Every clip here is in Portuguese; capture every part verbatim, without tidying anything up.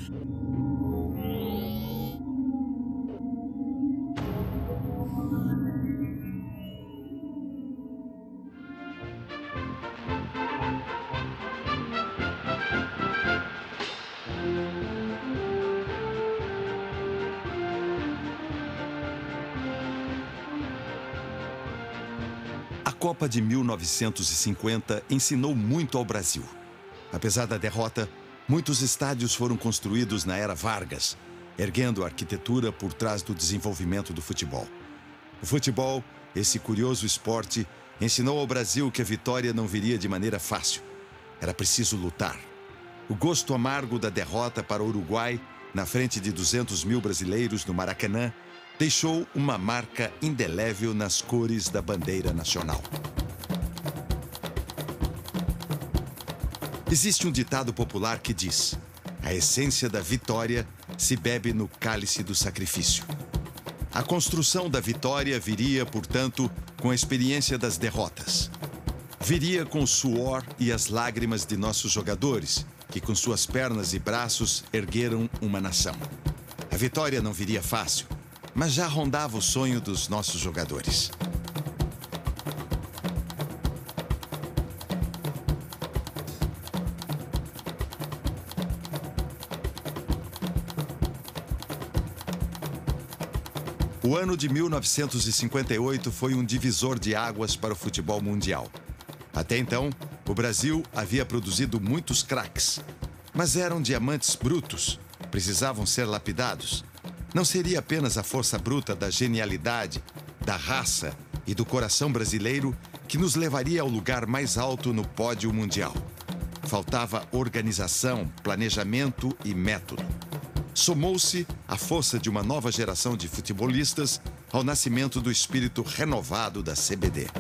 A Copa de mil novecentos e cinquenta ensinou muito ao Brasil. Apesar da derrota, muitos estádios foram construídos na era Vargas, erguendo a arquitetura por trás do desenvolvimento do futebol. O futebol, esse curioso esporte, ensinou ao Brasil que a vitória não viria de maneira fácil. Era preciso lutar. O gosto amargo da derrota para o Uruguai, na frente de duzentos mil brasileiros no Maracanã, deixou uma marca indelével nas cores da bandeira nacional. Existe um ditado popular que diz: a essência da vitória se bebe no cálice do sacrifício. A construção da vitória viria, portanto, com a experiência das derrotas. Viria com o suor e as lágrimas de nossos jogadores, que com suas pernas e braços ergueram uma nação. A vitória não viria fácil, mas já rondava o sonho dos nossos jogadores. O ano de mil novecentos e cinquenta e oito foi um divisor de águas para o futebol mundial. Até então, o Brasil havia produzido muitos craques, mas eram diamantes brutos, precisavam ser lapidados. Não seria apenas a força bruta da genialidade, da raça e do coração brasileiro que nos levaria ao lugar mais alto no pódio mundial. Faltava organização, planejamento e método. Somou-se a força de uma nova geração de futebolistas ao nascimento do espírito renovado da C B D.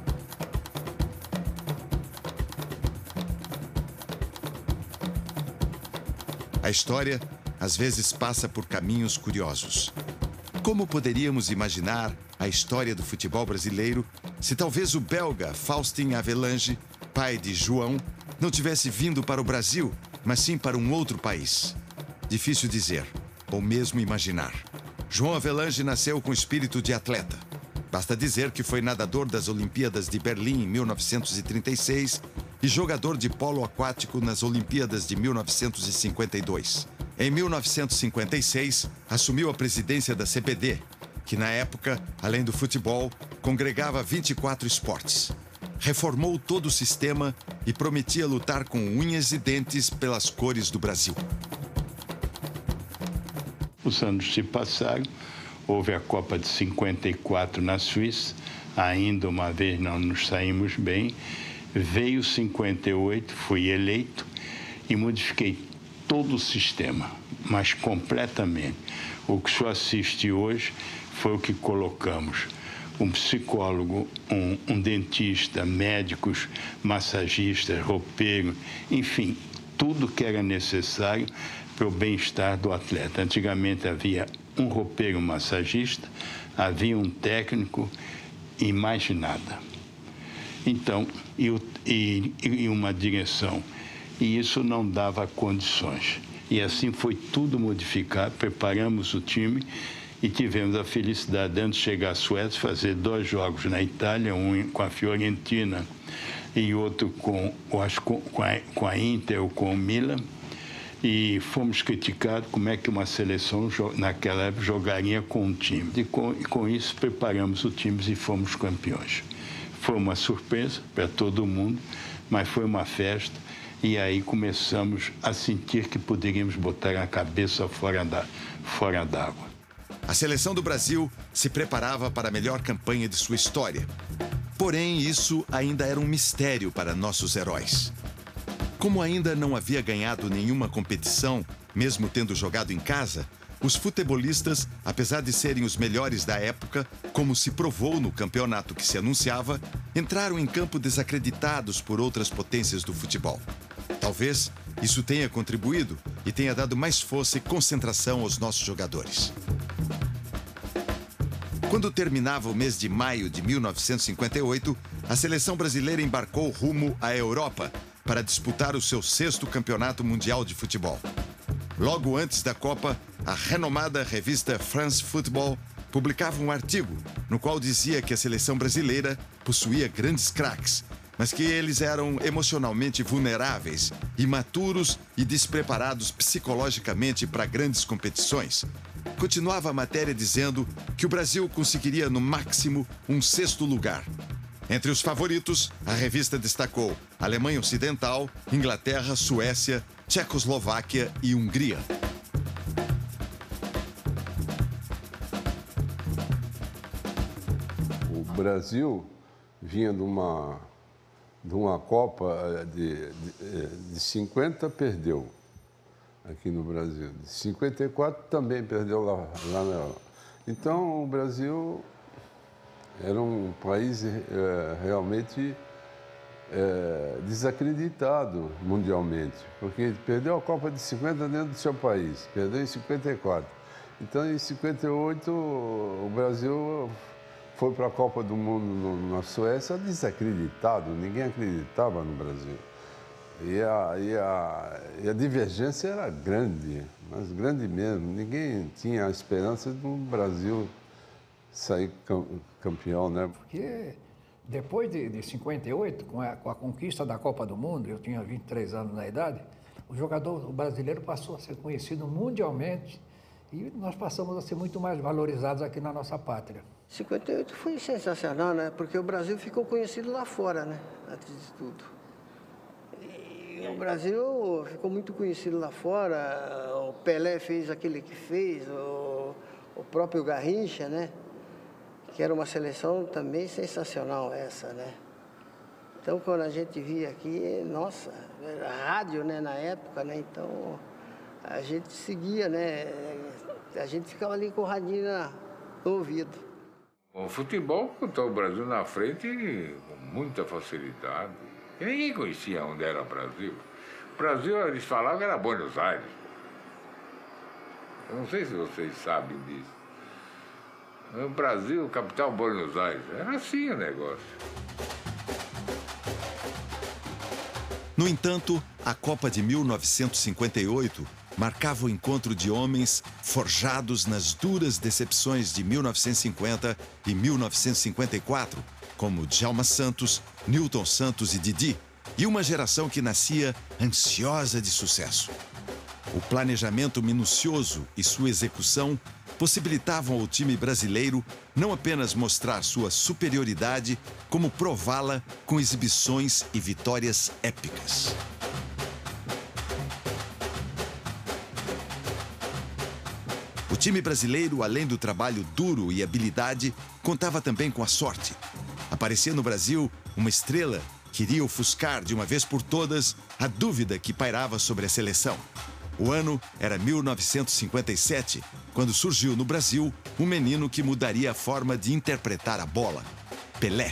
A história, às vezes, passa por caminhos curiosos. Como poderíamos imaginar a história do futebol brasileiro se talvez o belga Faustin Avelange, pai de João, não tivesse vindo para o Brasil, mas sim para um outro país? Difícil dizer, ou mesmo imaginar. João Avelange nasceu com espírito de atleta. Basta dizer que foi nadador das Olimpíadas de Berlim em mil novecentos e trinta e seis e jogador de polo aquático nas Olimpíadas de mil novecentos e cinquenta e dois. Em mil novecentos e cinquenta e seis, assumiu a presidência da C B D, que na época, além do futebol, congregava vinte e quatro esportes. Reformou todo o sistema e prometia lutar com unhas e dentes pelas cores do Brasil. Os anos se passaram, houve a Copa de cinquenta e quatro na Suíça, ainda uma vez não nos saímos bem, veio cinquenta e oito, fui eleito e modifiquei todo o sistema, mas completamente. O que só assiste hoje foi o que colocamos. Um psicólogo, um, um dentista, médicos, massagistas, roupeiro, enfim, tudo que era necessário para o bem-estar do atleta. Antigamente havia um roupeiro massagista, havia um técnico e mais nada. Então, e, e, e uma direção. E isso não dava condições. E assim foi tudo modificado, preparamos o time e tivemos a felicidade de, antes de chegar à Suécia, fazer dois jogos na Itália, um com a Fiorentina e outro com, acho, com, a, com a Inter ou com o Milan. E fomos criticados como é que uma seleção, naquela época, jogaria com um time. E com, e com isso preparamos o time e fomos campeões. Foi uma surpresa para todo mundo, mas foi uma festa. E aí começamos a sentir que poderíamos botar a cabeça fora da, fora d'água. A seleção do Brasil se preparava para a melhor campanha de sua história. Porém, isso ainda era um mistério para nossos heróis. Como ainda não havia ganhado nenhuma competição, mesmo tendo jogado em casa, os futebolistas, apesar de serem os melhores da época, como se provou no campeonato que se anunciava, entraram em campo desacreditados por outras potências do futebol. Talvez isso tenha contribuído e tenha dado mais força e concentração aos nossos jogadores. Quando terminava o mês de maio de mil novecentos e cinquenta e oito, a seleção brasileira embarcou rumo à Europa para disputar o seu sexto campeonato mundial de futebol. Logo antes da Copa, a renomada revista France Football publicava um artigo no qual dizia que a seleção brasileira possuía grandes craques, mas que eles eram emocionalmente vulneráveis, imaturos e despreparados psicologicamente para grandes competições. Continuava a matéria dizendo que o Brasil conseguiria, no máximo, um sexto lugar. Entre os favoritos, a revista destacou Alemanha Ocidental, Inglaterra, Suécia, Tchecoslováquia e Hungria. O Brasil vinha de uma, de uma Copa de, de, de cinquenta, perdeu aqui no Brasil. De cinquenta e quatro também perdeu lá, lá na Europa. Então, o Brasil era um país é, realmente é, desacreditado mundialmente, porque perdeu a Copa de cinquenta dentro do seu país, perdeu em cinquenta e quatro. Então, em cinquenta e oito, o Brasil foi para a Copa do Mundo na Suécia desacreditado, ninguém acreditava no Brasil. E a, e a, e a divergência era grande, mas grande mesmo. Ninguém tinha a esperança do Brasil sair campeão, né? Porque depois de, de cinquenta e oito, com a, com a conquista da Copa do Mundo, eu tinha vinte e três anos na idade, o jogador brasileiro passou a ser conhecido mundialmente e nós passamos a ser muito mais valorizados aqui na nossa pátria. cinquenta e oito foi sensacional, né? Porque o Brasil ficou conhecido lá fora, né? Antes de tudo. E o Brasil ficou muito conhecido lá fora. O Pelé fez aquele que fez, o, o próprio Garrincha, né? Que era uma seleção também sensacional essa, né? Então, quando a gente via aqui, nossa, era rádio, né? Na época, né? Então, a gente seguia, né? A gente ficava ali com o radinho no ouvido. O futebol botou o Brasil na frente com muita facilidade. E ninguém conhecia onde era o Brasil. O Brasil, eles falavam que era Buenos Aires. Eu não sei se vocês sabem disso. O Brasil, capital Buenos Aires. Era assim o negócio. No entanto, a Copa de mil novecentos e cinquenta e oito marcava o encontro de homens forjados nas duras decepções de mil novecentos e cinquenta e mil novecentos e cinquenta e quatro, como Djalma Santos, Newton Santos e Didi, e uma geração que nascia ansiosa de sucesso. O planejamento minucioso e sua execução possibilitavam ao time brasileiro não apenas mostrar sua superioridade, como prová-la com exibições e vitórias épicas. O time brasileiro, além do trabalho duro e habilidade, contava também com a sorte. Aparecia no Brasil uma estrela que iria ofuscar de uma vez por todas a dúvida que pairava sobre a seleção. O ano era mil novecentos e cinquenta e sete, quando surgiu no Brasil um menino que mudaria a forma de interpretar a bola: Pelé.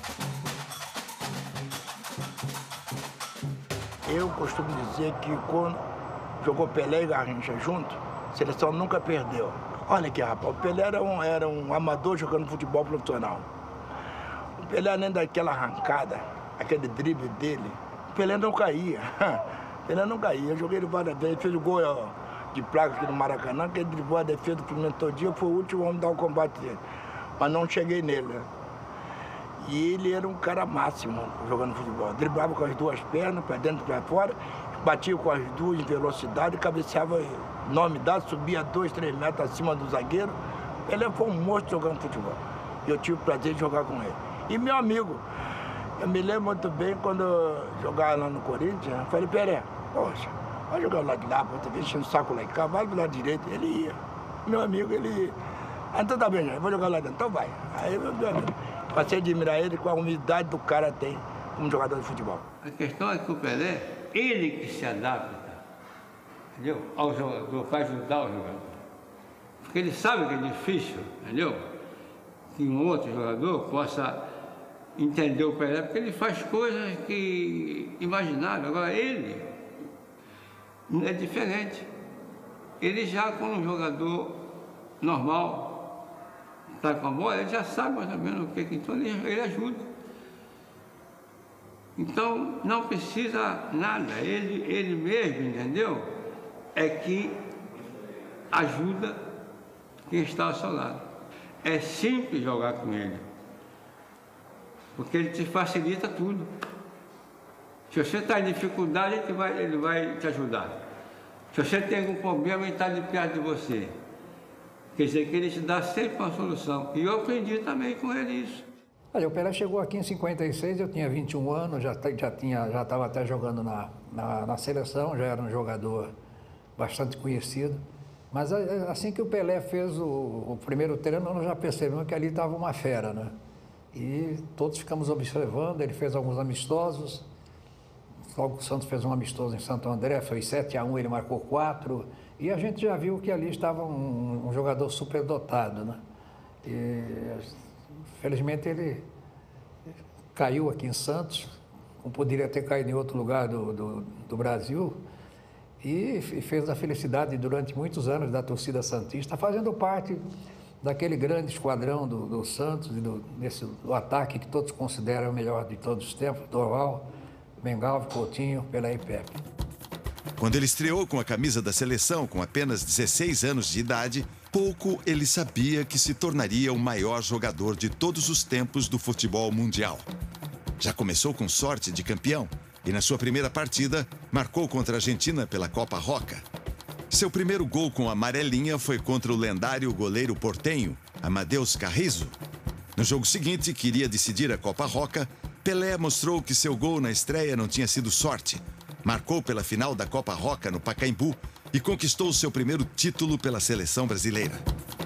Eu costumo dizer que quando jogou Pelé e Garrincha junto, a seleção nunca perdeu. Olha aqui, rapaz, o Pelé era um, era um amador jogando futebol profissional. O Pelé, além daquela arrancada, aquele drible dele, o Pelé não caía. Ele não caía. Eu joguei ele várias vezes, fez o gol ó, de placa aqui no Maracanã, que ele driblou a defesa do Fluminense todo dia, foi o último homem a dar o combate dele. Mas não cheguei nele. Né? E ele era um cara máximo jogando futebol. Driblava com as duas pernas, para dentro e para fora, batia com as duas em velocidade, cabeceava nome dado, subia dois, três metros acima do zagueiro. Ele foi um monstro jogando futebol. E eu tive o prazer de jogar com ele. E meu amigo, eu me lembro muito bem quando eu jogava lá no Corinthians, eu falei, Pelé, poxa, vai jogar lá de lá, você vem enchendo o saco lá em cá, vai do lado direito. Ele ia. Meu amigo, ele... Ah, então tá bem, eu vou jogar lá dentro. Então vai. Aí, meu amigo, passei a admirar ele com a humildade do cara tem como jogador de futebol. A questão é que o Pelé, ele que se adapta, entendeu? Ao jogador, para ajudar o jogador. Porque ele sabe que é difícil, entendeu? Que um outro jogador possa entender o Pelé, porque ele faz coisas que imagináveis. Agora ele é diferente. Ele já, como um jogador normal, está com a bola, ele já sabe mais ou menos o que, então ele, ele ajuda. Então não precisa nada, ele, ele mesmo, entendeu? é que ajuda quem está ao seu lado. É simples jogar com ele, porque ele te facilita tudo. Se você está em dificuldade, ele vai, ele vai te ajudar. Se você tem algum problema, ele está de perto de você. Quer dizer que ele te dá sempre uma solução. E eu aprendi também com ele isso. Olha, o Pelé chegou aqui em cinquenta e seis, eu tinha vinte e um anos, já já tinha, já estava até jogando na, na, na seleção, já era um jogador bastante conhecido. Mas assim que o Pelé fez o, o primeiro treino, nós já percebemos que ali estava uma fera, né? E todos ficamos observando, ele fez alguns amistosos. Logo o Santos fez um amistoso em Santo André, foi sete a um, ele marcou quatro. E a gente já viu que ali estava um, um jogador superdotado, né? E, felizmente ele caiu aqui em Santos, como poderia ter caído em outro lugar do, do, do Brasil, e fez a felicidade durante muitos anos da torcida santista, fazendo parte daquele grande esquadrão do, do Santos, e do, desse, do ataque que todos consideram o melhor de todos os tempos, Dorval, Mengalvio, Coutinho, Pelé e Pepe. Quando ele estreou com a camisa da seleção com apenas dezesseis anos de idade, pouco ele sabia que se tornaria o maior jogador de todos os tempos do futebol mundial. Já começou com sorte de campeão e, na sua primeira partida, marcou contra a Argentina pela Copa Roca. Seu primeiro gol com a amarelinha foi contra o lendário goleiro portenho, Amadeus Carrizo. No jogo seguinte, que iria decidir a Copa Roca, Pelé mostrou que seu gol na estreia não tinha sido sorte. Marcou pela final da Copa Roca no Pacaembu e conquistou seu primeiro título pela seleção brasileira.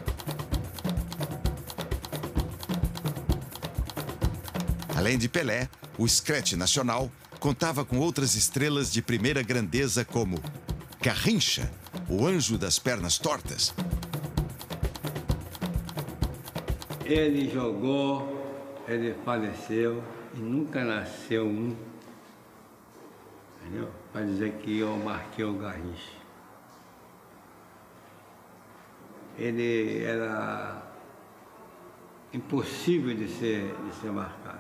Além de Pelé, o Scratch Nacional contava com outras estrelas de primeira grandeza como Garrincha, o anjo das pernas tortas. Ele jogou, ele faleceu e nunca nasceu um, entendeu? Para dizer que eu marquei o Garrincha. Ele era impossível de ser, de ser marcado.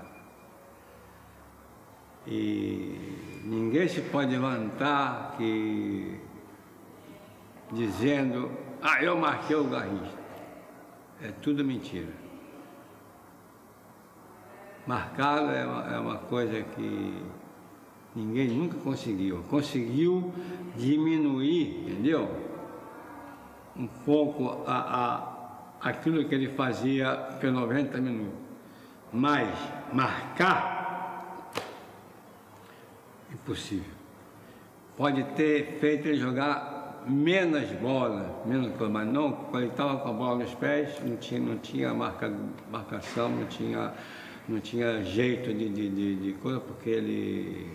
E ninguém se pode levantar que, dizendo, ah, eu marquei o Garrincha. É tudo mentira. Marcá-lo é uma, é uma coisa que ninguém nunca conseguiu. Conseguiu diminuir, entendeu? Um pouco a, a, aquilo que ele fazia por noventa minutos. Mas marcar, impossível. Pode ter feito ele jogar menos bola, menos bola, mas não, quando ele estava com a bola nos pés, não tinha, não tinha marca, marcação, não tinha, não tinha jeito de, de, de, de coisa, porque ele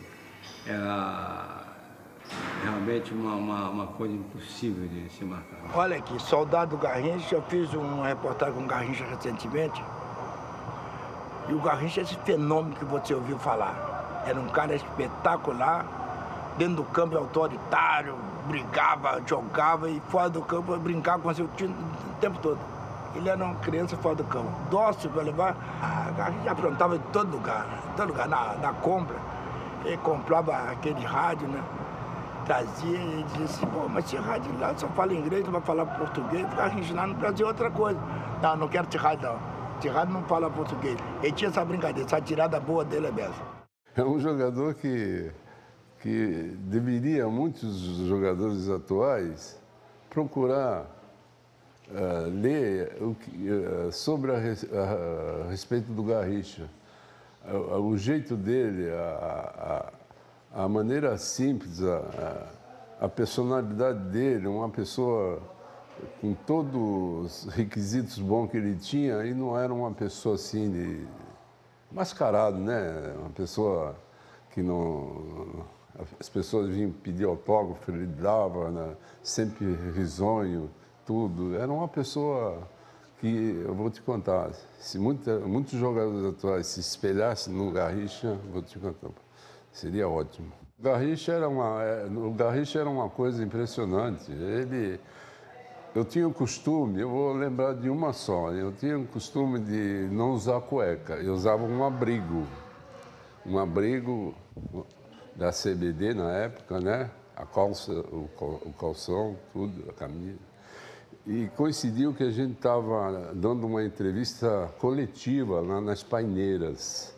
era realmente uma, uma, uma coisa impossível de se marcar. Olha aqui, Soldado Garrincha, eu fiz uma reportagem com o Garrincha recentemente, e o Garrincha é esse fenômeno que você ouviu falar. Era um cara espetacular, dentro do campo autoritário, brigava, jogava, e fora do campo brincava com seu time o tempo todo. Ele era uma criança fora do campo, dócil para levar. A Garrincha aprontava em todo lugar, em todo lugar, na, na compra. Ele comprava aquele rádio, né? Trazia e dizia assim, pô, mas esse rádio lá só fala inglês, não vai falar português, porque a gente lá no Brasil é outra coisa. Não, não quero esse rádio não. Esse rádio não fala português. Ele tinha essa brincadeira, essa tirada boa dele é mesmo. É um jogador que, que deveria, muitos jogadores atuais, procurar uh, ler o que, uh, sobre a, a, a respeito do Garrincha. Uh, o jeito dele, a, a, a maneira simples, a, a personalidade dele, uma pessoa com todos os requisitos bons que ele tinha, e não era uma pessoa assim de mascarado, né? Uma pessoa que não... As pessoas vinham pedir autógrafo, ele dava, né? Sempre risonho, tudo. Era uma pessoa que, eu vou te contar, se muita, muitos jogadores atuais se espelhassem no Garrincha, vou te contar, seria ótimo. O Garrincha era uma, o Garrincha era uma coisa impressionante. Ele... Eu tinha o costume, eu vou lembrar de uma só, eu tinha o costume de não usar cueca, eu usava um abrigo, um abrigo da C B D na época, né? a calça, o, o calção, tudo, a camisa. E coincidiu que a gente estava dando uma entrevista coletiva lá nas Paineiras.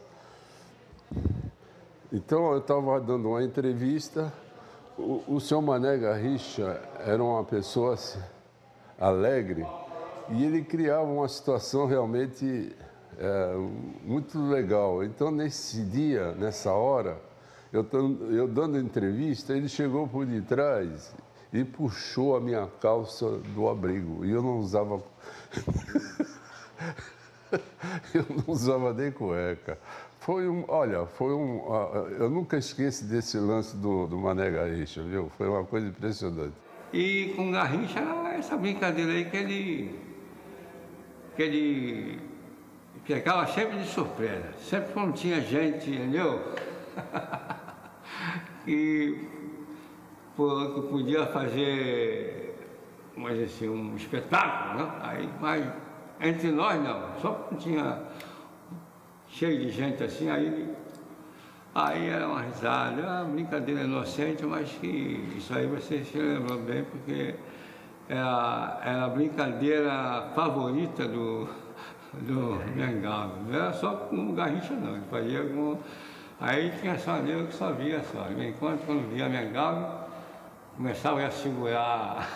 Então, eu estava dando uma entrevista, o, o senhor Mané Garrincha era uma pessoa alegre e ele criava uma situação realmente é, muito legal. Então, nesse dia, nessa hora, eu, eu dando entrevista, ele chegou por detrás e puxou a minha calça do abrigo. E eu não usava... eu não usava nem cueca. Foi um... Olha, foi um... Eu nunca esqueço desse lance do, do Mané Garrincha, viu? Foi uma coisa impressionante. E com o Garrincha era essa brincadeira aí que ele... que ele pegava sempre de surpresa. Sempre quando tinha gente, entendeu? que... que podia fazer, mas assim, um espetáculo, né? Aí, mas entre nós não, só quando tinha cheio de gente assim, aí, aí era uma risada, uma brincadeira inocente, mas que isso aí você se lembrou bem, porque era, era a brincadeira favorita do, do Mengalva. Não era só com o Garrincha não, ele fazia com... Aí tinha só nego que só via só, enquanto quando via Mengalva, começava a segurar,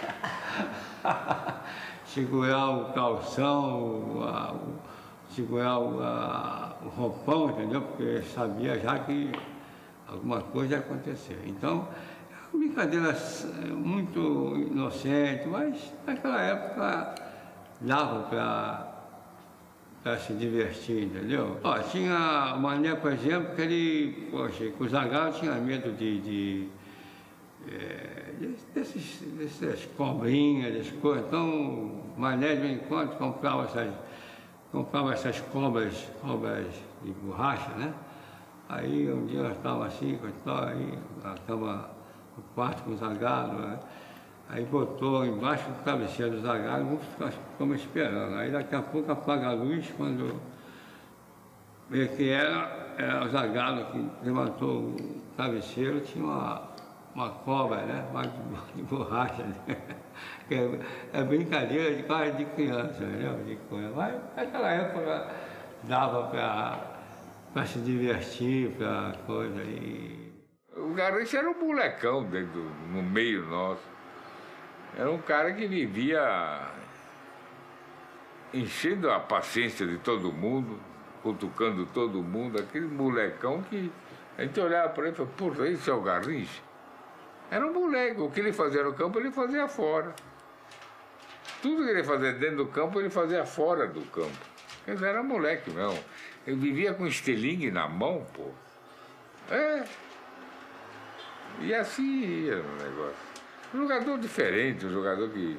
segurar o calção, a, o, segurar o, a, o roupão, entendeu? Porque sabia já que alguma coisa ia acontecer. Então, é uma brincadeira muito inocente, mas naquela época dava para para se divertir, entendeu? Ó, tinha o Mané, por exemplo, que ele, poxa, que o Zagallo tinha medo de... de É, desses, dessas cobrinhas, dessas coisas. Então, o Mané de vez em quando comprava essas, comprava essas cobras, cobras de borracha, né? Aí um dia nós estávamos assim, aí nós estávamos no quarto com o Zagallo, né? Aí botou embaixo do travesseiro do Zagallo e ficamos esperando. Aí daqui a pouco apaga a luz, quando vê que era, era o Zagallo que levantou o travesseiro, tinha uma uma cobra, né? Uma de borracha, né? É, é brincadeira de quase de criança, né? De coisa. Mas naquela época dava para se divertir, para coisa. E... O Garrincha era um molecão dentro, no meio nosso. Era um cara que vivia enchendo a paciência de todo mundo, cutucando todo mundo, aquele molecão que a gente olhava para ele e falava, porra, esse é o Garrincha? Era um moleque, o que ele fazia no campo, ele fazia fora. Tudo que ele fazia dentro do campo, ele fazia fora do campo. Quer dizer, era moleque mesmo. Ele vivia com estilingue na mão, pô. É. E assim ia no negócio. Um jogador diferente, um jogador que...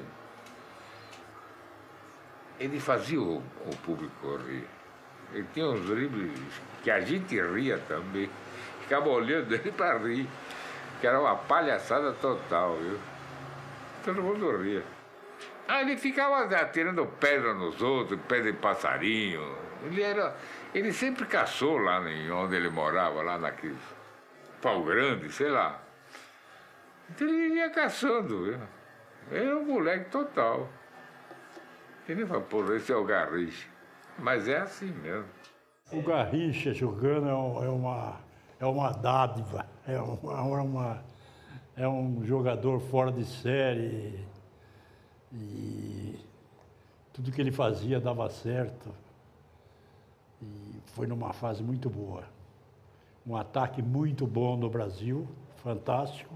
Ele fazia o, o público rir. Ele tinha uns dribles que a gente ria também. Ficava olhando ele para rir. Que era uma palhaçada total, viu? Todo mundo ria. Ah, ele ficava atirando pedra nos outros, pedra de passarinho. Ele era... Ele sempre caçou lá em onde ele morava, lá naquele Pau Grande, sei lá. Então ele vivia caçando, viu? Ele era um moleque total. Ele falou, pô, esse é o Garrincha. Mas é assim mesmo. O Garrincha jogando é uma... É uma dádiva, é, uma, uma, é um jogador fora de série e tudo que ele fazia dava certo. E foi numa fase muito boa. Um ataque muito bom no Brasil, fantástico.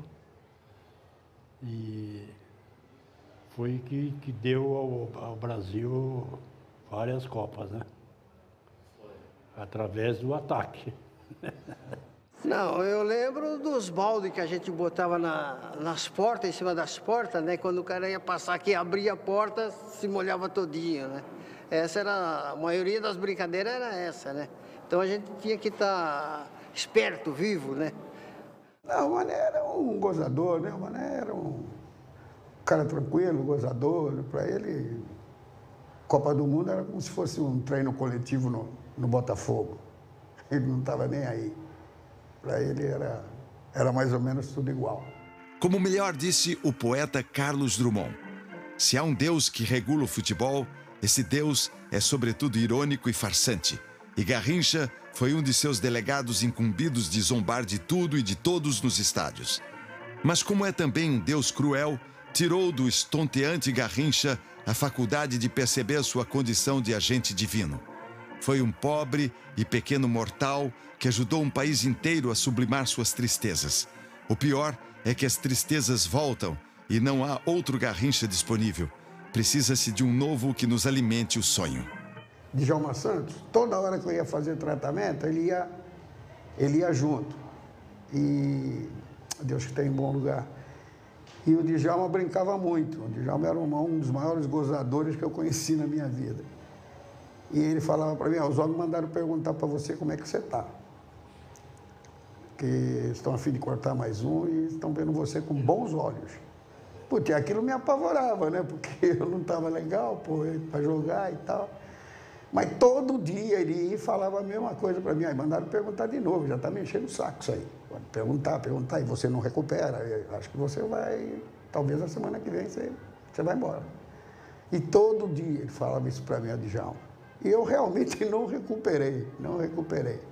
E foi que, que deu ao, ao Brasil várias Copas, né? Através do ataque. Não, eu lembro dos baldes que a gente botava na, nas portas, em cima das portas, né? Quando o cara ia passar aqui, abria a porta, se molhava todinho, né? Essa era, a maioria das brincadeiras era essa, né? Então a gente tinha que estar esperto, vivo, né? Não, o Mané era um gozador, né? O Mané era um cara tranquilo, gozador. Para ele, Copa do Mundo era como se fosse um treino coletivo no, no Botafogo. Ele não estava nem aí. Para ele era, era mais ou menos tudo igual. Como melhor disse o poeta Carlos Drummond, se há um Deus que regula o futebol, esse Deus é sobretudo irônico e farsante. E Garrincha foi um de seus delegados incumbidos de zombar de tudo e de todos nos estádios. Mas como é também um Deus cruel, tirou do estonteante Garrincha a faculdade de perceber sua condição de agente divino. Foi um pobre e pequeno mortal que ajudou um país inteiro a sublimar suas tristezas. O pior é que as tristezas voltam e não há outro Garrincha disponível. Precisa-se de um novo que nos alimente o sonho. Djalma Santos, toda hora que eu ia fazer tratamento, ele ia, ele ia junto. E Deus que tem em bom lugar. E o Djalma brincava muito. O Djalma era um, um dos maiores gozadores que eu conheci na minha vida. E ele falava para mim, ah, os homens mandaram perguntar para você como é que você está. Que estão a fim de cortar mais um e estão vendo você com bons olhos. Porque aquilo me apavorava, né? Porque eu não estava legal para jogar e tal. Mas todo dia ele ia e falava a mesma coisa para mim. Aí mandaram perguntar de novo, já está me enchendo o saco isso aí. Pode perguntar, perguntar, e você não recupera. Eu acho que você vai, talvez na semana que vem você, você vai embora. E todo dia ele falava isso para mim, o Djalma. E eu realmente não recuperei, não recuperei.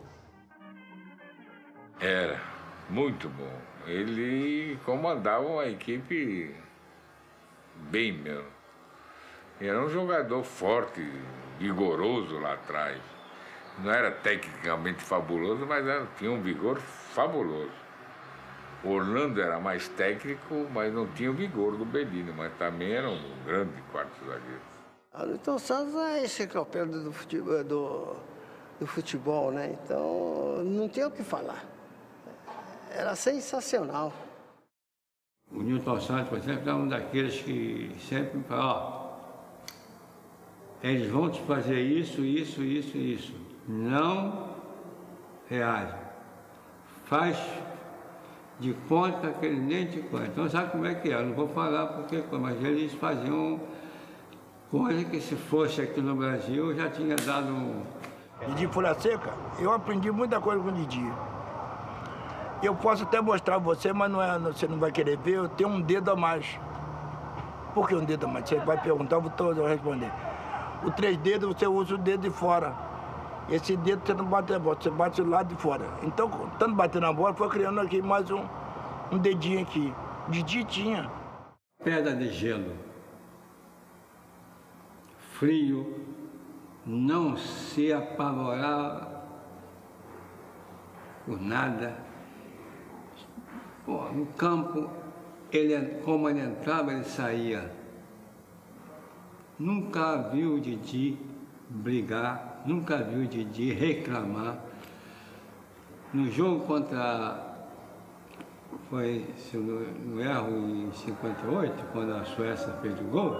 Era muito bom. Ele comandava uma equipe bem mesmo. Era um jogador forte, vigoroso lá atrás. Não era tecnicamente fabuloso, mas era, tinha um vigor fabuloso. O Orlando era mais técnico, mas não tinha o vigor do Bellini, mas também era um grande quarto zagueiro. O Newton Santos é enciclopédia do futebol, do, do futebol, né? Então não tem o que falar. Era sensacional. O Newton Santos, por exemplo, é um daqueles que sempre fala, ó, eles vão te fazer isso, isso, isso, isso. Não reage. Faz de conta que ele nem te conta. Então sabe como é que é? Eu não vou falar porque, mas eles faziam coisa que se fosse aqui no Brasil já tinha dado um... Didi Folha Seca, eu aprendi muita coisa com o Didi. Eu posso até mostrar a você, mas não é, você não vai querer ver, eu tenho um dedo a mais. Por que um dedo a mais? Você vai perguntar, eu vou responder. O três dedos, você usa o dedo de fora. Esse dedo você não bate na bola, você bate do lado de fora. Então, tanto bater na bola, foi criando aqui mais um, um dedinho aqui. Didi tinha. Pedra de gelo. Frio. Não se apavorar por nada. Pô, no campo, ele, como ele entrava, ele saía. Nunca viu o Didi brigar, nunca viu o Didi reclamar. No jogo contra, foi, se eu não erro, em cinquenta e oito, quando a Suécia fez o gol,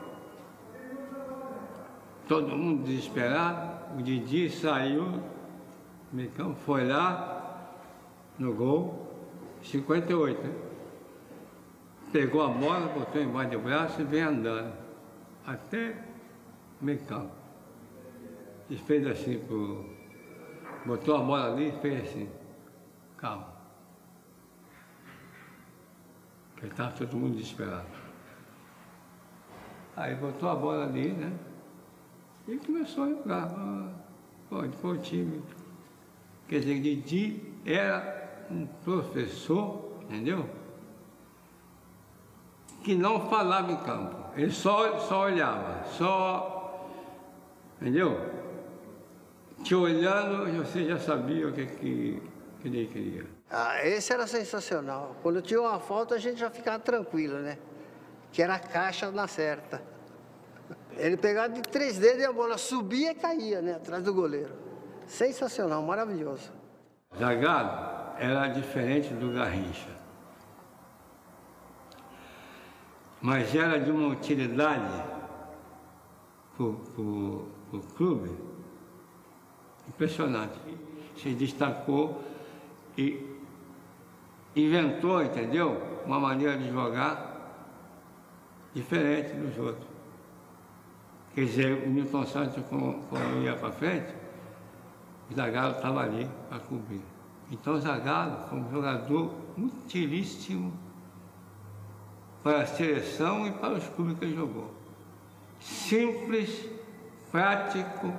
todo mundo desesperado, o Didi saiu, foi lá no gol, cinquenta e oito, né? Pegou a bola, botou embaixo do braço e veio andando até meio campo. E fez assim, pro... botou a bola ali e fez assim, calma. Porque estava todo mundo desesperado. Aí botou a bola ali, né? E começou a jogar. Pô, foi o time. Quer dizer, Didi era um professor, entendeu? Que não falava em campo. Ele só, só olhava, só, entendeu? Te olhando, você já sabia o que, que, que ele queria. Ah, esse era sensacional. Quando tinha uma falta, a gente já ficava tranquilo, né? Que era a caixa na certa. Ele pegava de três dedos e a bola subia e caía, né? Atrás do goleiro. Sensacional, maravilhoso. Zagallo era diferente do Garrincha. Mas era de uma utilidade para o clube impressionante. Se destacou e inventou, entendeu? Uma maneira de jogar diferente dos outros. Quer dizer, o Newton Santos, quando ia para frente, o Zagallo estava ali para cobrir. Então o Zagallo foi um jogador utilíssimo para a seleção e para os clubes que ele jogou. Simples, prático,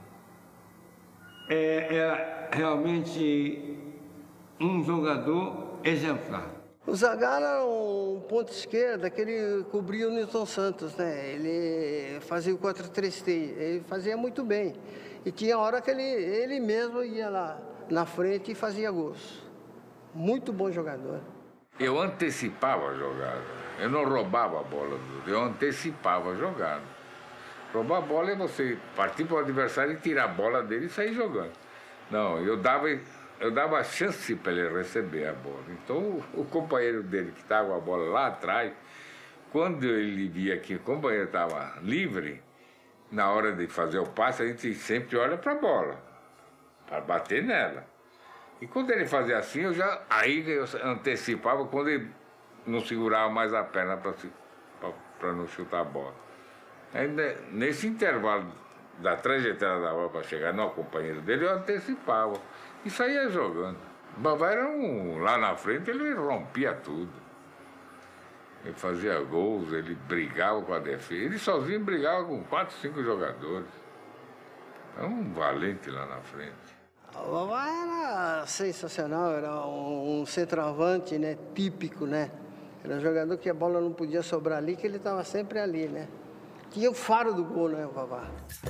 é, era realmente um jogador exemplar. O Zagallo era um ponto esquerda que ele cobria o Nilton Santos, né? Ele fazia o quatro três três, ele fazia muito bem. E tinha hora que ele, ele mesmo ia lá na frente e fazia gols. Muito bom jogador. Eu antecipava a jogada. Eu não roubava a bola, eu antecipava a jogada. Roubar a bola é você partir para o adversário e tirar a bola dele e sair jogando. Não, eu dava... Eu dava a chance para ele receber a bola. Então, o, o companheiro dele, que estava com a bola lá atrás, quando ele via que o companheiro estava livre, na hora de fazer o passe, a gente sempre olha para a bola, para bater nela. E quando ele fazia assim, eu já aí eu antecipava quando ele não segurava mais a perna para não chutar a bola. Ainda nesse intervalo da trajetória da bola para chegar no companheiro dele, eu antecipava. E saía jogando. O Vavá era um... Lá na frente ele rompia tudo. Ele fazia gols, ele brigava com a defesa. Ele sozinho brigava com quatro, cinco jogadores. Era um valente lá na frente. O Vavá era sensacional, era um, um centroavante, né, típico, né? Era um jogador que a bola não podia sobrar ali, que ele estava sempre ali, né? Tinha o faro do gol, né, o Vavá.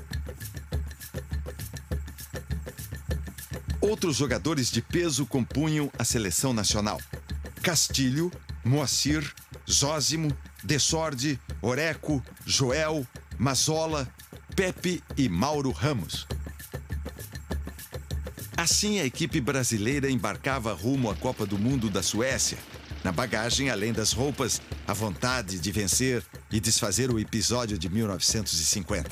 Outros jogadores de peso compunham a seleção nacional. Castilho, Moacir, Zósimo, Dessordi, Oreco, Joel, Mazola, Pepe e Mauro Ramos. Assim, a equipe brasileira embarcava rumo à Copa do Mundo da Suécia. Na bagagem, além das roupas, a vontade de vencer e desfazer o episódio de mil novecentos e cinquenta.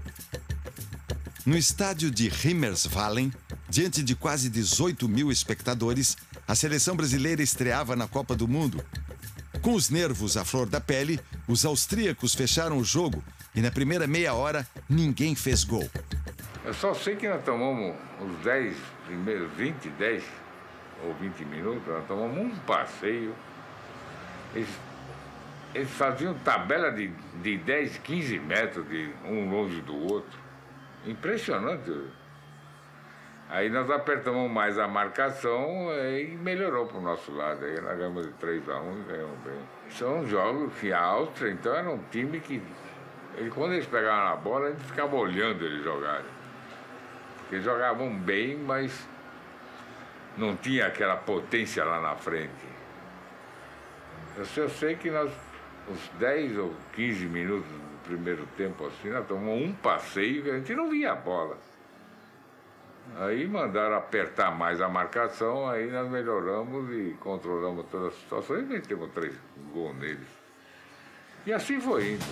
No estádio de Rimmersvallen, diante de quase dezoito mil espectadores, a seleção brasileira estreava na Copa do Mundo. Com os nervos à flor da pele, os austríacos fecharam o jogo e na primeira meia hora ninguém fez gol. Eu só sei que nós tomamos os dez primeiros, vinte, dez ou vinte minutos, nós tomamos um passeio. Eles, eles faziam tabela de, de dez, quinze metros de um longe do outro. Impressionante. Aí nós apertamos mais a marcação e melhorou para o nosso lado. Aí nós ganhamos de três a um e ganhamos bem. São jogos que a Áustria, então, era um time que... Ele, quando eles pegavam a bola, a gente ficava olhando eles jogarem. Eles jogavam bem, mas não tinha aquela potência lá na frente. Eu sei, eu sei que nós, uns dez ou quinze minutos do primeiro tempo, assim, nós tomamos um passeio que a gente não via a bola. Aí mandaram apertar mais a marcação, aí nós melhoramos e controlamos toda a situação e metemos três gols neles. E assim foi indo.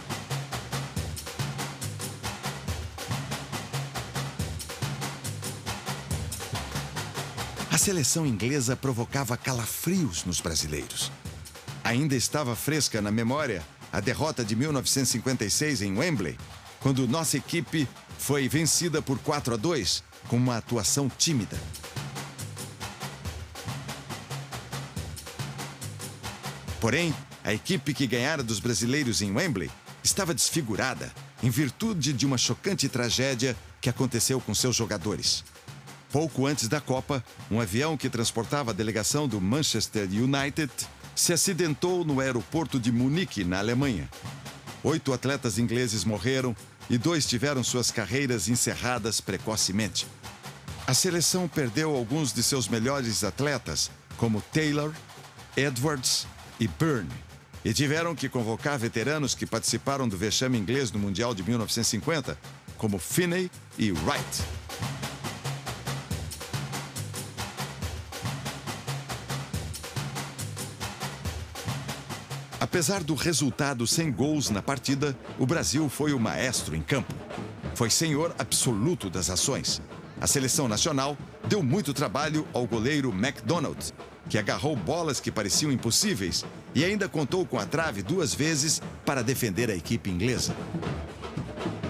A seleção inglesa provocava calafrios nos brasileiros. Ainda estava fresca na memória a derrota de mil novecentos e cinquenta e seis em Wembley, quando nossa equipe foi vencida por quatro a dois com uma atuação tímida. Porém, a equipe que ganhara dos brasileiros em Wembley estava desfigurada em virtude de uma chocante tragédia que aconteceu com seus jogadores. Pouco antes da Copa, um avião que transportava a delegação do Manchester United se acidentou no aeroporto de Munique, na Alemanha. Oito atletas ingleses morreram e dois tiveram suas carreiras encerradas precocemente. A seleção perdeu alguns de seus melhores atletas, como Taylor, Edwards e Byrne, e tiveram que convocar veteranos que participaram do vexame inglês no Mundial de mil novecentos e cinquenta, como Finney e Wright. Apesar do resultado sem gols na partida, o Brasil foi o maestro em campo. Foi senhor absoluto das ações. A seleção nacional deu muito trabalho ao goleiro MacDonald, que agarrou bolas que pareciam impossíveis e ainda contou com a trave duas vezes para defender a equipe inglesa.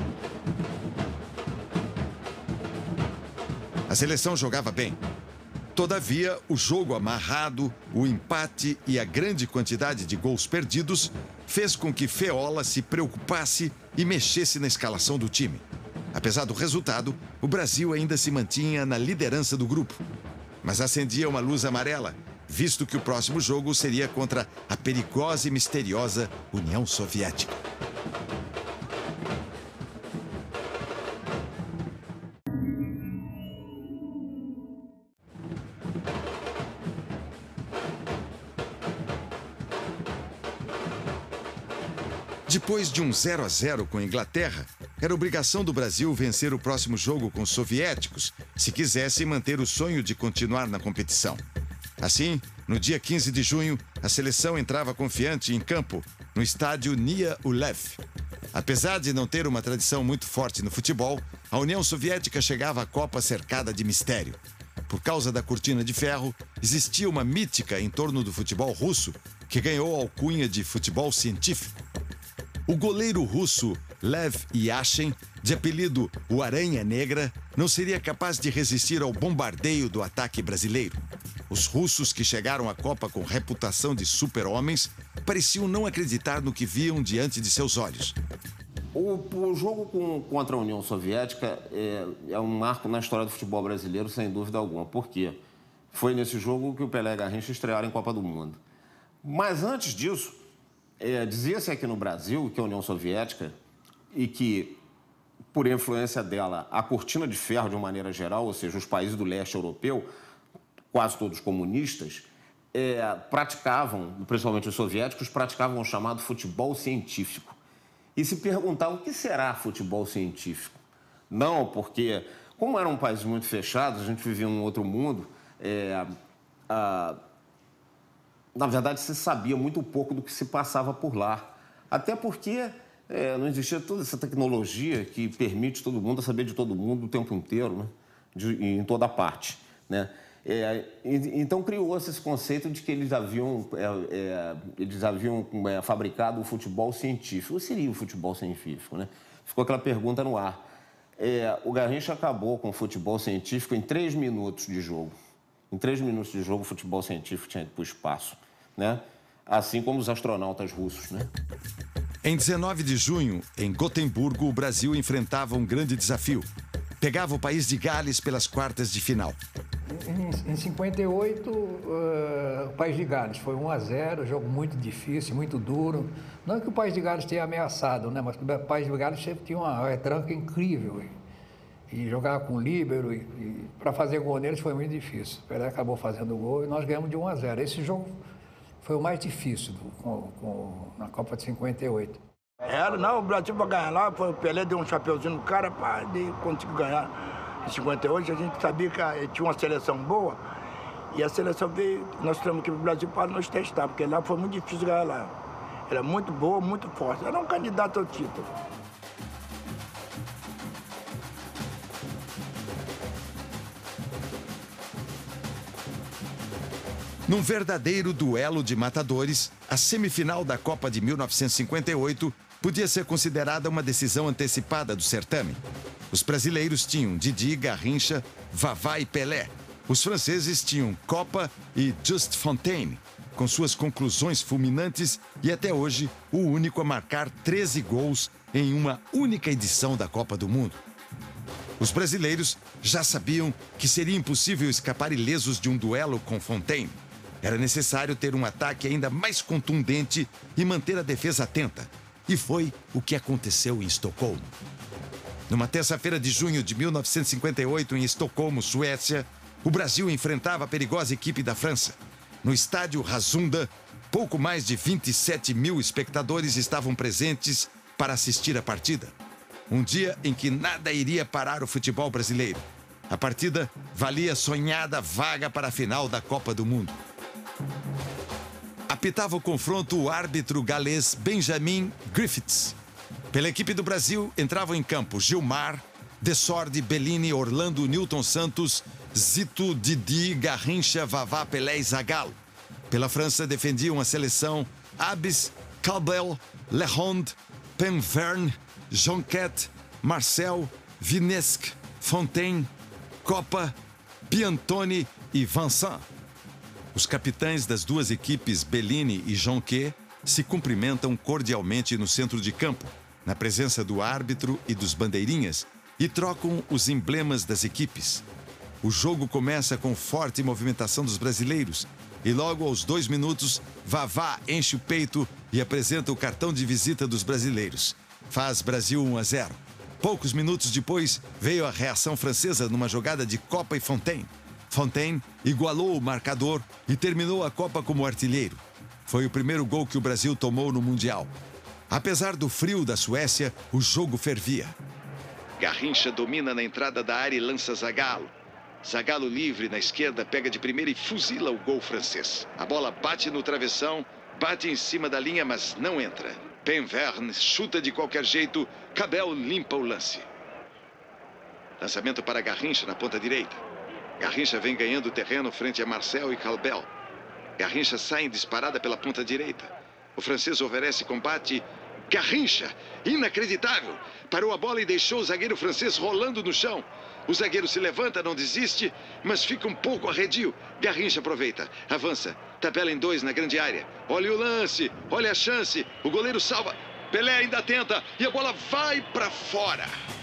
A seleção jogava bem. Todavia, o jogo amarrado, o empate e a grande quantidade de gols perdidos fez com que Feola se preocupasse e mexesse na escalação do time. Apesar do resultado, o Brasil ainda se mantinha na liderança do grupo. Mas acendia uma luz amarela, visto que o próximo jogo seria contra a perigosa e misteriosa União Soviética. Depois de um zero a zero com a Inglaterra, era obrigação do Brasil vencer o próximo jogo com os soviéticos, se quisesse manter o sonho de continuar na competição. Assim, no dia quinze de junho, a seleção entrava confiante em campo, no estádio Nia Ulev. Apesar de não ter uma tradição muito forte no futebol, a União Soviética chegava à Copa cercada de mistério. Por causa da cortina de ferro, existia uma mítica em torno do futebol russo, que ganhou a alcunha de futebol científico. O goleiro russo Lev Yashin, de apelido o Aranha Negra, não seria capaz de resistir ao bombardeio do ataque brasileiro. Os russos, que chegaram à Copa com reputação de super-homens, pareciam não acreditar no que viam diante de seus olhos. O, o jogo com, contra a União Soviética é, é um marco na história do futebol brasileiro, sem dúvida alguma. Por quê? Foi nesse jogo que o Pelé e Garrincha estrearam em Copa do Mundo. Mas antes disso, É, dizia-se aqui no Brasil que a União Soviética, e que, por influência dela, a cortina de ferro, de uma maneira geral, ou seja, os países do leste europeu, quase todos comunistas, é, praticavam, principalmente os soviéticos, praticavam o chamado futebol científico. E se perguntavam o que será futebol científico. Não, porque, como eram um país muito fechado, a gente vivia num outro mundo, é, a, na verdade, se sabia muito pouco do que se passava por lá. Até porque é, não existia toda essa tecnologia que permite todo mundo saber de todo mundo o tempo inteiro, né? de, em toda parte. Né? É, e, então, criou-se esse conceito de que eles haviam, é, é, eles haviam é, fabricado o futebol científico. O que seria o futebol científico? Né? Ficou aquela pergunta no ar. É, o Garrincha acabou com o futebol científico em três minutos de jogo. Em três minutos de jogo, o futebol científico tinha ido para o espaço. Né? Assim como os astronautas russos. Né? Em dezenove de junho, em Gotemburgo, o Brasil enfrentava um grande desafio. Pegava o país de Gales pelas quartas de final. Em, em cinquenta e oito, uh, o país de Gales foi um a zero, jogo muito difícil, muito duro. Não que o país de Gales tenha ameaçado, né? Mas o país de Gales sempre tinha uma retranca incrível. E, e jogava com líbero, e, e para fazer gol neles foi muito difícil. O Pelé acabou fazendo o gol e nós ganhamos de um a zero. Esse jogo foi o mais difícil do, com, com, na Copa de cinquenta e oito. Era, não, o Brasil para ganhar lá, foi, o Pelé deu um chapeuzinho no cara, pá, e conseguiu ganhar. Em cinquenta e oito, a gente sabia que tinha uma seleção boa, e a seleção veio, nós estamos aqui no Brasil para nos testar, porque lá foi muito difícil ganhar lá. Era muito boa, muito forte, era um candidato ao título. Num verdadeiro duelo de matadores, a semifinal da Copa de mil novecentos e cinquenta e oito podia ser considerada uma decisão antecipada do certame. Os brasileiros tinham Didi, Garrincha, Vavá e Pelé. Os franceses tinham Copa e Just Fontaine, com suas conclusões fulminantes e até hoje o único a marcar treze gols em uma única edição da Copa do Mundo. Os brasileiros já sabiam que seria impossível escapar ilesos de um duelo com Fontaine. Era necessário ter um ataque ainda mais contundente e manter a defesa atenta. E foi o que aconteceu em Estocolmo. Numa terça-feira de junho de mil novecentos e cinquenta e oito, em Estocolmo, Suécia, o Brasil enfrentava a perigosa equipe da França. No estádio Rasunda, pouco mais de vinte e sete mil espectadores estavam presentes para assistir a partida. Um dia em que nada iria parar o futebol brasileiro. A partida valia a sonhada vaga para a final da Copa do Mundo. Apitava o confronto o árbitro galês Benjamin Griffiths. Pela equipe do Brasil entravam em campo Gilmar, Dessordi, Bellini, Orlando, Newton Santos, Zito, Didi, Garrincha, Vavá, Pelé e Zagallo. Pela França defendiam a seleção Abis, Cabel, Leronde, Penverne, Jonquette, Marcel, Vinesque, Fontaine, Copa, Piantoni, e Vincent. Os capitães das duas equipes, Bellini e Jonquet, se cumprimentam cordialmente no centro de campo, na presença do árbitro e dos bandeirinhas, e trocam os emblemas das equipes. O jogo começa com forte movimentação dos brasileiros e logo aos dois minutos, Vavá enche o peito e apresenta o cartão de visita dos brasileiros. Faz Brasil um a zero. Poucos minutos depois, veio a reação francesa numa jogada de Copa e Fontaine. Fontaine igualou o marcador e terminou a Copa como artilheiro. Foi o primeiro gol que o Brasil tomou no Mundial. Apesar do frio da Suécia, o jogo fervia. Garrincha domina na entrada da área e lança Zagallo. Zagallo livre na esquerda, pega de primeira e fuzila o gol francês. A bola bate no travessão, bate em cima da linha, mas não entra. Penverne chuta de qualquer jeito, Cabel limpa o lance. Lançamento para Garrincha na ponta direita. Garrincha vem ganhando terreno frente a Marcel e Cabel. Garrincha sai em disparada pela ponta direita. O francês oferece combate. Garrincha, inacreditável, parou a bola e deixou o zagueiro francês rolando no chão. O zagueiro se levanta, não desiste, mas fica um pouco arredio. Garrincha aproveita, avança, tabela em dois na grande área. Olha o lance, olha a chance, o goleiro salva. Pelé ainda tenta e a bola vai para fora.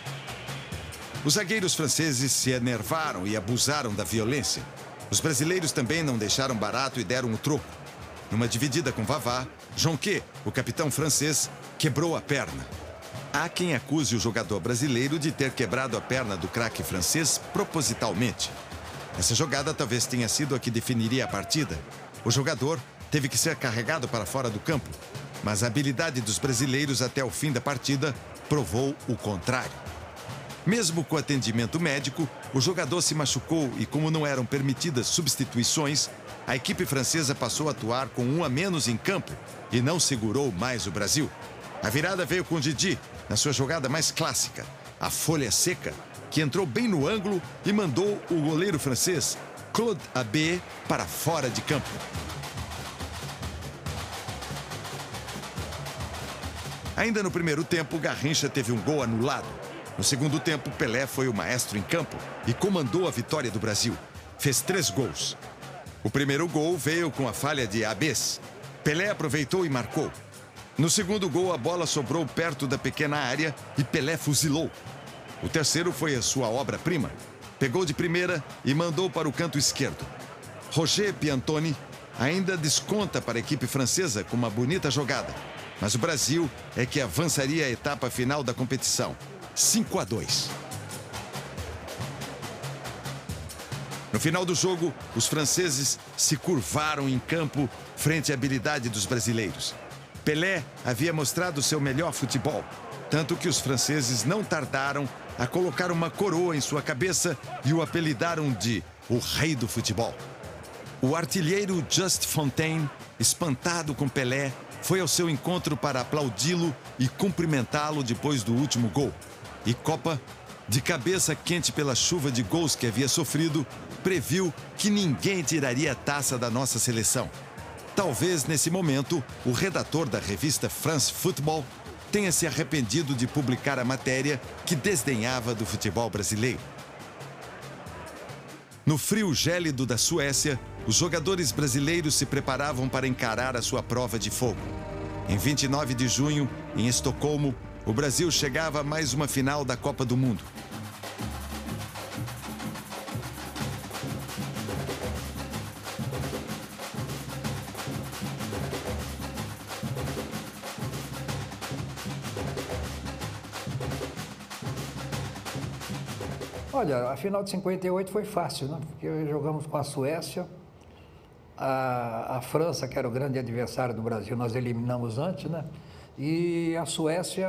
Os zagueiros franceses se enervaram e abusaram da violência. Os brasileiros também não deixaram barato e deram o troco. Numa dividida com Vavá, Jonquet, o capitão francês, quebrou a perna. Há quem acuse o jogador brasileiro de ter quebrado a perna do craque francês propositalmente. Essa jogada talvez tenha sido a que definiria a partida. O jogador teve que ser carregado para fora do campo, mas a habilidade dos brasileiros até o fim da partida provou o contrário. Mesmo com atendimento médico, o jogador se machucou e, como não eram permitidas substituições, a equipe francesa passou a atuar com um a menos em campo e não segurou mais o Brasil. A virada veio com Didi, na sua jogada mais clássica, a folha seca, que entrou bem no ângulo e mandou o goleiro francês, Claude Abbé, para fora de campo. Ainda no primeiro tempo, Garrincha teve um gol anulado. No segundo tempo, Pelé foi o maestro em campo e comandou a vitória do Brasil. Fez três gols. O primeiro gol veio com a falha de Abés. Pelé aproveitou e marcou. No segundo gol, a bola sobrou perto da pequena área e Pelé fuzilou. O terceiro foi a sua obra-prima. Pegou de primeira e mandou para o canto esquerdo. Roger Piantoni ainda desconta para a equipe francesa com uma bonita jogada. Mas o Brasil é que avançaria a etapa final da competição. cinco a dois. No final do jogo, os franceses se curvaram em campo frente à habilidade dos brasileiros. Pelé havia mostrado seu melhor futebol, tanto que os franceses não tardaram a colocar uma coroa em sua cabeça e o apelidaram de o Rei do Futebol. O artilheiro Just Fontaine, espantado com Pelé, foi ao seu encontro para aplaudi-lo e cumprimentá-lo depois do último gol. E Copa, de cabeça quente pela chuva de gols que havia sofrido, previu que ninguém tiraria a taça da nossa seleção. Talvez, nesse momento, o redator da revista France Football tenha se arrependido de publicar a matéria que desdenhava do futebol brasileiro. No frio gélido da Suécia, os jogadores brasileiros se preparavam para encarar a sua prova de fogo. Em vinte e nove de junho, em Estocolmo, o Brasil chegava a mais uma final da Copa do Mundo. Olha, a final de cinquenta e oito foi fácil, né? Porque jogamos com a Suécia, a, a França, que era o grande adversário do Brasil, nós eliminamos antes, né? E a Suécia,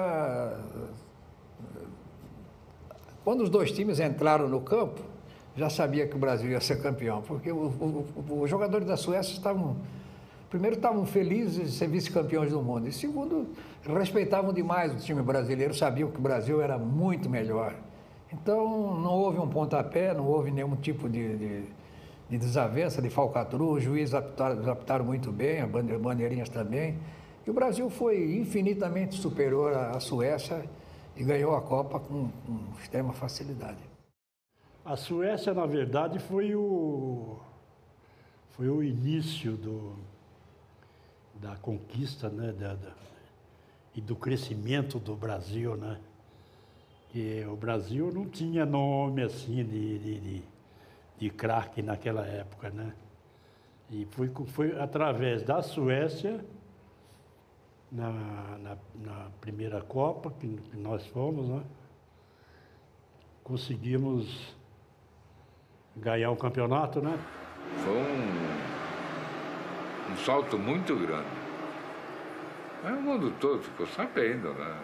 quando os dois times entraram no campo, já sabia que o Brasil ia ser campeão, porque o, o, os jogadores da Suécia estavam, primeiro, estavam felizes de ser vice-campeões do mundo, e segundo, respeitavam demais o time brasileiro, sabiam que o Brasil era muito melhor. Então, não houve um pontapé, não houve nenhum tipo de, de, de desavença, de falcatrua, os juízes apitaram, apitaram muito bem, as bandeirinhas também. E o Brasil foi infinitamente superior à Suécia e ganhou a Copa com, com extrema facilidade. A Suécia, na verdade, foi o, foi o início do, da conquista, né, da, da, e do crescimento do Brasil, né? Que o Brasil não tinha nome assim de, de, de, de craque naquela época, né? E foi, foi através da Suécia, na, na, na primeira Copa que, que nós fomos, né? Conseguimos ganhar o campeonato, né? Foi um, um salto muito grande. Mas o mundo todo ficou sabendo, né?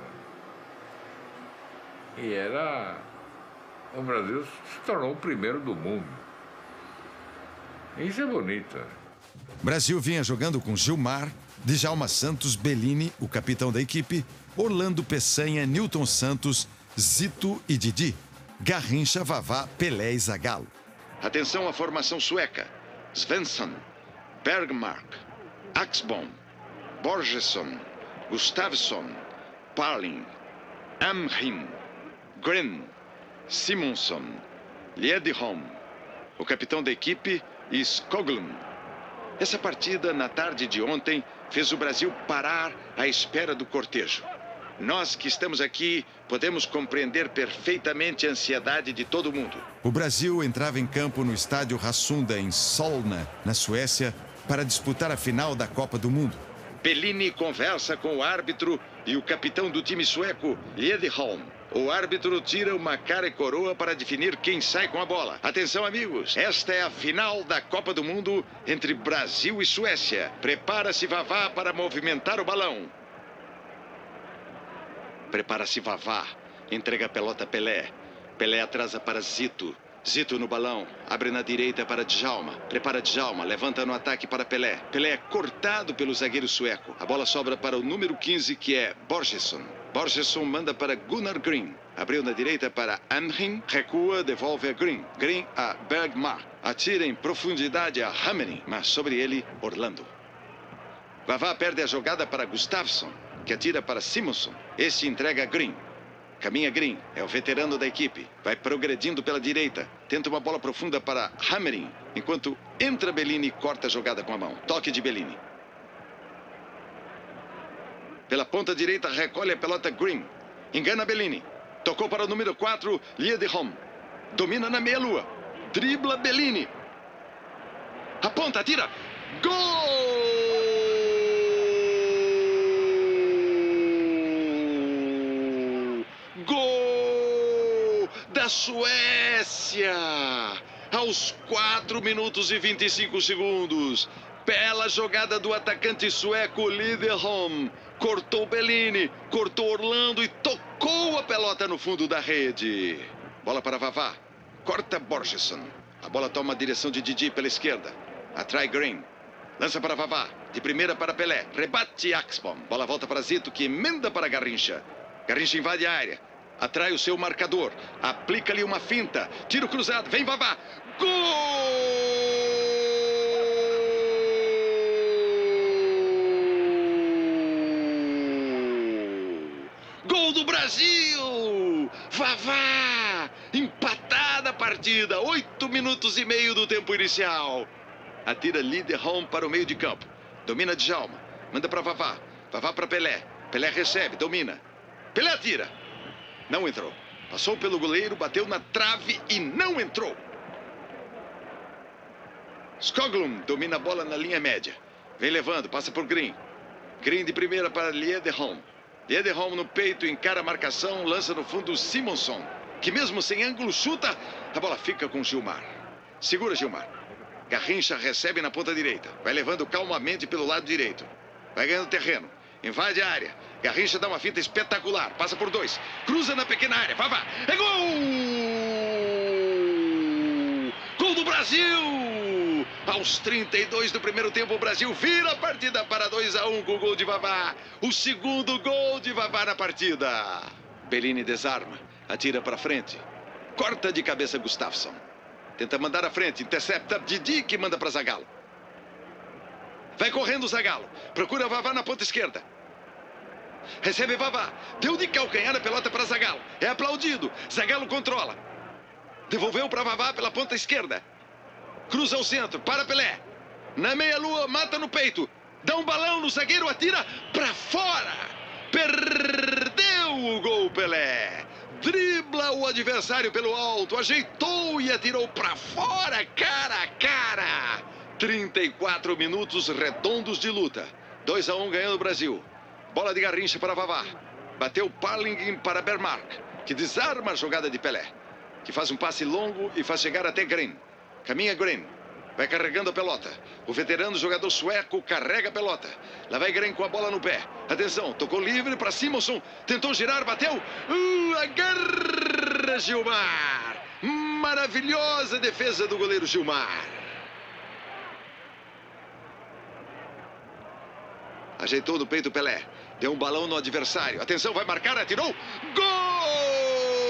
E era... O Brasil se tornou o primeiro do mundo. Isso é bonito. Brasil vinha jogando com Gilmar, Djalma Santos, Bellini, o capitão da equipe, Orlando Peçanha, Nilton Santos, Zito e Didi, Garrincha, Vavá, Pelé e Zagallo. Atenção à formação sueca. Svensson, Bergmark, Axbom, Borgesson, Gustafsson, Parling, Amhin, Gren, Simonsson, Liedholm, o capitão da equipe, Skoglund. Essa partida, na tarde de ontem, fez o Brasil parar à espera do cortejo. Nós que estamos aqui podemos compreender perfeitamente a ansiedade de todo mundo. O Brasil entrava em campo no estádio Rassunda, em Solna, na Suécia, para disputar a final da Copa do Mundo. Bellini conversa com o árbitro e o capitão do time sueco, Liedholm. O árbitro tira uma cara e coroa para definir quem sai com a bola. Atenção, amigos. Esta é a final da Copa do Mundo entre Brasil e Suécia. Prepara-se Vavá para movimentar o balão. Prepara-se Vavá. Entrega a pelota a Pelé. Pelé atrasa para Zito. Zito no balão. Abre na direita para Djalma. Prepara Djalma. Levanta no ataque para Pelé. Pelé é cortado pelo zagueiro sueco. A bola sobra para o número quinze, que é Borgesson. Borgesson manda para Gunnar Green. Abriu na direita para Amhin. Recua, devolve a Green. Green a Bergmark. Atira em profundidade a Hammering, mas sobre ele, Orlando. Vavá perde a jogada para Gustafsson, que atira para Simonsson. Este entrega a Green. Caminha Green, é o veterano da equipe. Vai progredindo pela direita. Tenta uma bola profunda para Hammering, enquanto entra Bellini e corta a jogada com a mão. Toque de Bellini. Pela ponta direita, recolhe a pelota Green. Engana Bellini. Tocou para o número quatro, Liedholm. Domina na meia-lua. Dribla Bellini. Aponta, atira. Gol! Gol da Suécia! Aos quatro minutos e vinte e cinco segundos. Bela jogada do atacante sueco Liedholm. Cortou Bellini, cortou Orlando e tocou a pelota no fundo da rede. Bola para Vavá. Corta Borgesson. A bola toma a direção de Didi pela esquerda. Atrai Green. Lança para Vavá. De primeira para Pelé. Rebate Axbom. Bola volta para Zito, que emenda para Garrincha. Garrincha invade a área. Atrai o seu marcador. Aplica-lhe uma finta. Tiro cruzado. Vem Vavá. Gol! Gol do Brasil! Vavá! Empatada a partida. Oito minutos e meio do tempo inicial. Atira Liedholm para o meio de campo. Domina Djalma. Manda para Vavá. Vavá para Pelé. Pelé recebe, domina. Pelé atira. Não entrou. Passou pelo goleiro, bateu na trave e não entrou. Skoglund domina a bola na linha média. Vem levando, passa por Green. Green de primeira para Liedholm. Liedholm no peito, encara a marcação, lança no fundo Simonsson, que mesmo sem ângulo chuta, a bola fica com Gilmar. Segura Gilmar. Garrincha recebe na ponta direita. Vai levando calmamente pelo lado direito. Vai ganhando terreno. Invade a área. Garrincha dá uma finta espetacular. Passa por dois. Cruza na pequena área. Vavá. É gol! Gol do Brasil! Aos trinta e dois do primeiro tempo, o Brasil vira a partida para dois a um com o gol de Vavá. O segundo gol de Vavá na partida. Bellini desarma. Atira para frente. Corta de cabeça Gustafsson. Tenta mandar à frente. Intercepta Didi, que manda para Zagallo. Vai correndo Zagallo. Procura Vavá na ponta esquerda. Recebe Vavá. Deu de calcanhar a pelota para Zagallo. É aplaudido. Zagallo controla. Devolveu para Vavá pela ponta esquerda. Cruza ao centro, para Pelé. Na meia-lua, mata no peito. Dá um balão no zagueiro, atira para fora. Perdeu o gol, Pelé. Dribla o adversário pelo alto, ajeitou e atirou para fora, cara a cara. trinta e quatro minutos redondos de luta. dois a um ganhando o Brasil. Bola de Garrincha para Vavá. Bateu Parling para Bermark, que desarma a jogada de Pelé, que faz um passe longo e faz chegar até Green. Caminha Green. Vai carregando a pelota. O veterano jogador sueco carrega a pelota. Lá vai Green com a bola no pé. Atenção, tocou livre para Simonson. Tentou girar, bateu. Uh, agarra Gilmar. Maravilhosa defesa do goleiro Gilmar. Ajeitou no peito Pelé. Deu um balão no adversário. Atenção, vai marcar, atirou. Gol!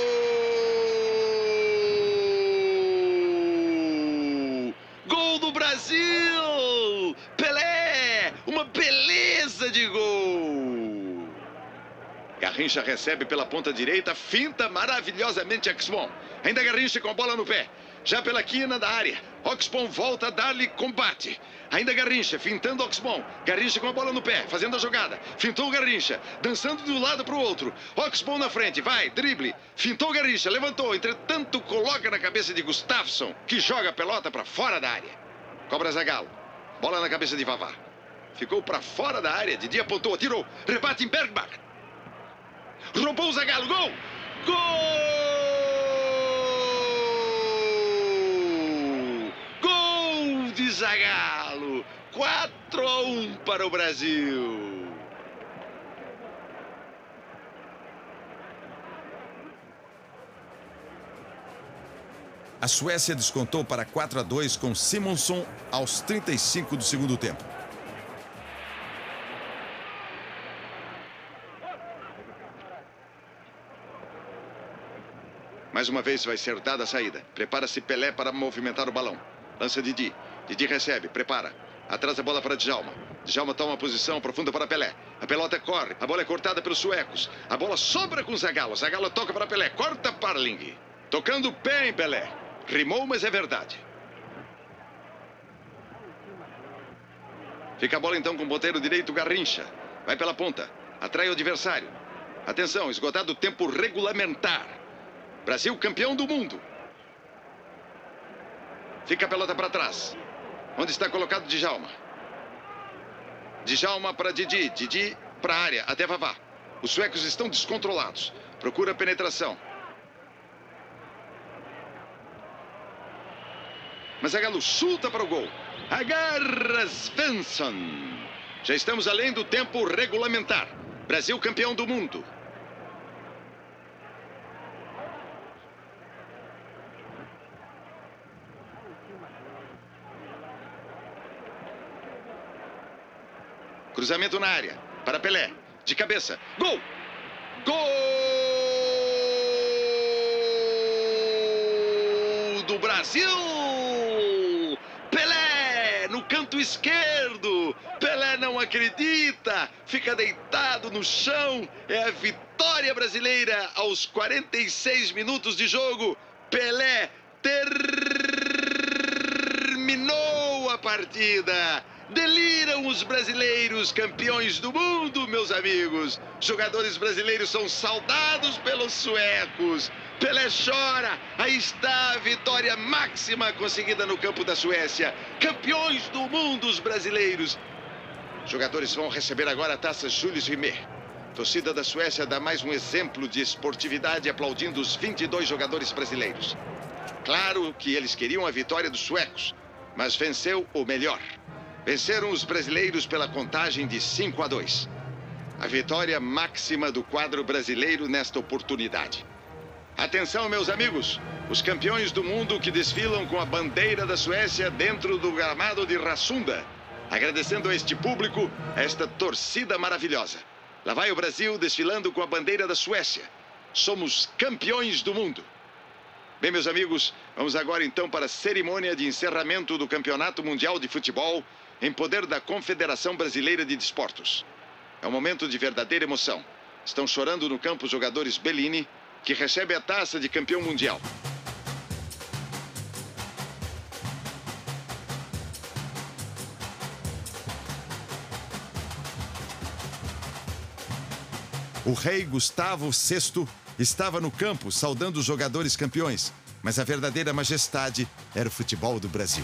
Gol do Brasil! Pelé! Uma beleza de gol! Garrincha recebe pela ponta direita, finta maravilhosamente Oxbom. Ainda Garrincha com a bola no pé. Já pela quina da área. Oxbom volta a dar-lhe combate. Ainda Garrincha, fintando Oxbom. Garrincha com a bola no pé, fazendo a jogada. Fintou o Garrincha, dançando de um lado para o outro. Oxbom na frente, vai, drible. Fintou o Garrincha, levantou. Entretanto, coloca na cabeça de Gustafsson, que joga a pelota para fora da área. Cobra Zagallo. Bola na cabeça de Vavá. Ficou para fora da área. Didi apontou, atirou. Rebate em Bergbach. Roubou o Zagallo, gol! Gol! Gol de Zagallo. quatro a um para o Brasil. A Suécia descontou para quatro a dois com Simonson aos trinta e cinco do segundo tempo. Mais uma vez vai ser dada a saída. Prepara-se Pelé para movimentar o balão. Lança Didi. Didi recebe, prepara. Atrás a bola para Djalma. Djalma toma a posição profunda para Pelé. A pelota corre. A bola é cortada pelos suecos. A bola sobra com Zagallo. Zagallo toca para Pelé. Corta Parling. Tocando o pé em Pelé. Rimou, mas é verdade. Fica a bola então com o ponteiro direito Garrincha. Vai pela ponta. Atrai o adversário. Atenção, esgotado o tempo regulamentar. Brasil campeão do mundo. Fica a pelota para trás. Onde está colocado Djalma? Djalma para Didi. Didi para a área, até Vavá. Os suecos estão descontrolados. Procura a penetração. Mas Zagallo chuta para o gol. Agarra Svensson. Já estamos além do tempo regulamentar. Brasil campeão do mundo. Cruzamento na área. Para Pelé. De cabeça. Gol! Gol do Brasil! Pelé no canto esquerdo. Pelé não acredita. Fica deitado no chão. É a vitória brasileira aos quarenta e seis minutos de jogo. Pelé terminou a partida. Deliram os brasileiros, campeões do mundo, meus amigos. Jogadores brasileiros são saudados pelos suecos. Pelé chora. Aí está a vitória máxima conseguida no campo da Suécia. Campeões do mundo, os brasileiros. Jogadores vão receber agora a taça Julius Rimet. Torcida da Suécia dá mais um exemplo de esportividade aplaudindo os vinte e dois jogadores brasileiros. Claro que eles queriam a vitória dos suecos, mas venceu o melhor. Venceram os brasileiros pela contagem de cinco a dois. A vitória máxima do quadro brasileiro nesta oportunidade. Atenção, meus amigos, os campeões do mundo que desfilam com a bandeira da Suécia dentro do gramado de Rassunda. Agradecendo a este público, a esta torcida maravilhosa. Lá vai o Brasil desfilando com a bandeira da Suécia. Somos campeões do mundo. Bem, meus amigos, vamos agora então para a cerimônia de encerramento do Campeonato Mundial de Futebol em poder da Confederação Brasileira de Desportos. É um momento de verdadeira emoção. Estão chorando no campo os jogadores Bellini, que recebe a taça de campeão mundial. O rei Gustavo sexto estava no campo saudando os jogadores campeões, mas a verdadeira majestade era o futebol do Brasil.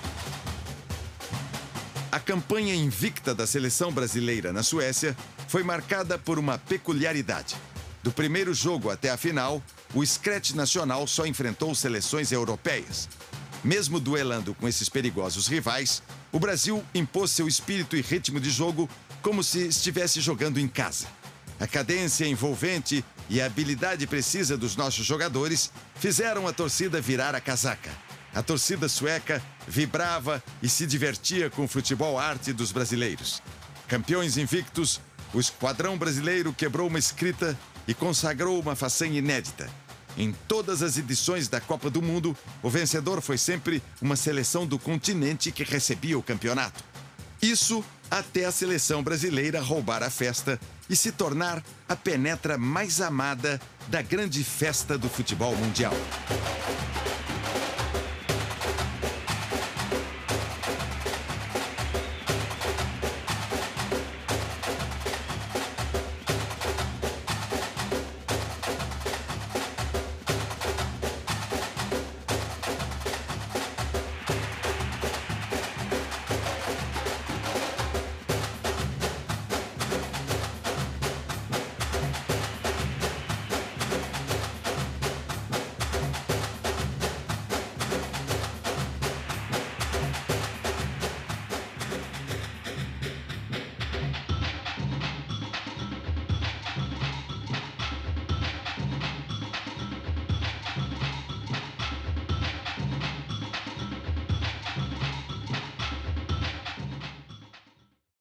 A campanha invicta da seleção brasileira na Suécia foi marcada por uma peculiaridade. Do primeiro jogo até a final, o Scratch nacional só enfrentou seleções europeias. Mesmo duelando com esses perigosos rivais, o Brasil impôs seu espírito e ritmo de jogo como se estivesse jogando em casa. A cadência envolvente e a habilidade precisa dos nossos jogadores fizeram a torcida virar a casaca. A torcida sueca vibrava e se divertia com o futebol arte dos brasileiros. Campeões invictos, o esquadrão brasileiro quebrou uma escrita e consagrou uma façanha inédita. Em todas as edições da Copa do Mundo, o vencedor foi sempre uma seleção do continente que recebia o campeonato. Isso até a seleção brasileira roubar a festa e se tornar a penetra mais amada da grande festa do futebol mundial.